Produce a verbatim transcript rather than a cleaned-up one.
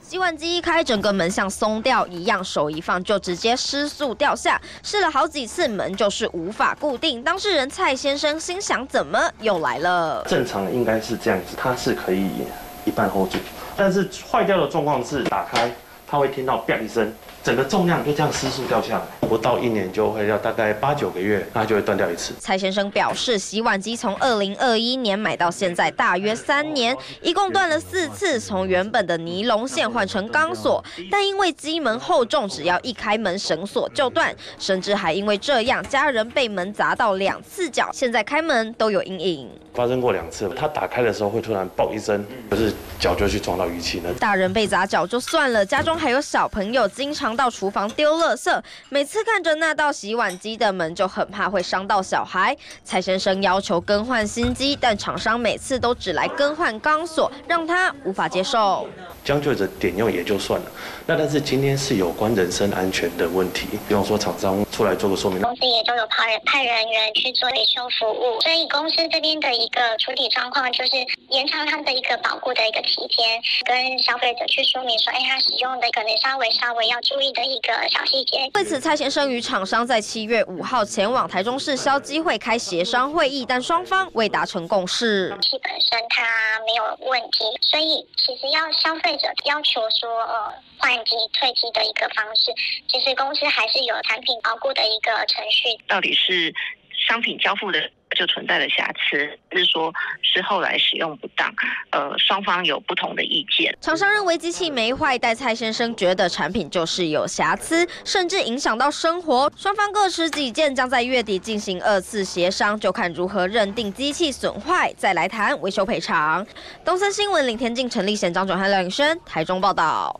洗碗机一开，整个门像松掉一样，手一放就直接失速掉下。试了好几次，门就是无法固定。当事人蔡先生心想：怎么又来了？ 正常应该是这样子，它是可以一半 hold 住，但是坏掉的状况是打开，它会听到啪一声。 整个重量就这样失速掉下来，不到一年就会要大概八九个月，那就会断掉一次。 蔡先生表示，洗碗机从二零二一年买到现在大约三年，一共断了四次，从原本的尼龙线换成钢索，但因为机门厚重，只要一开门绳索就断，甚至还因为这样，家人被门砸到两次脚，现在开门都有阴影。 发生过两次，它打开的时候会突然爆一声，就是脚就去撞到仪器了。 大人被砸脚就算了，家中还有小朋友，经常到厨房丢垃圾，每次看着那道洗碗机的门，就很怕会伤到小孩。蔡先生要求更换新机，但厂商每次都只来更换钢索，让他无法接受。 将就着点用也就算了，那但是今天是有关人身安全的问题，比方说厂商出来做个说明。 公司也都有派人派人员去做维修服务，所以公司这边的一个处理状况就是延长它的一个保护的一个期间，跟消费者去说明说，哎，他使用的可能稍微稍微要注意的一个小细节。 为此，蔡先生与厂商在七月五号前往台中市消基会开协商会议，但双方未达成共识。 机本身它没有问题，所以其实要消费者要求说，呃，换机退机的一个方式，其实公司还是有产品保护的一个程序。 到底是商品交付的就存在的瑕疵，还是说是后来使用不当？呃，双方有不同的意见。 厂商认为机器没坏，但蔡先生觉得产品就是有瑕疵，甚至影响到生活。双方各持己见，将在月底进行二次协商，就看如何认定机器损坏，再来谈维修赔偿。东森新闻林天进、陈立贤、张准汉、廖颖轩，台中报道。